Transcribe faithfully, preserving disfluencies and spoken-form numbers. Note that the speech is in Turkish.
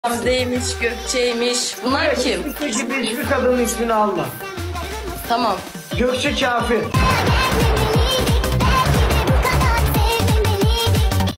Gamze'ymiş, Gökçe'ymiş. Bunlar kim? Hiçbir, hiçbir kadının ismini alma. Tamam. Gökçe Kafir.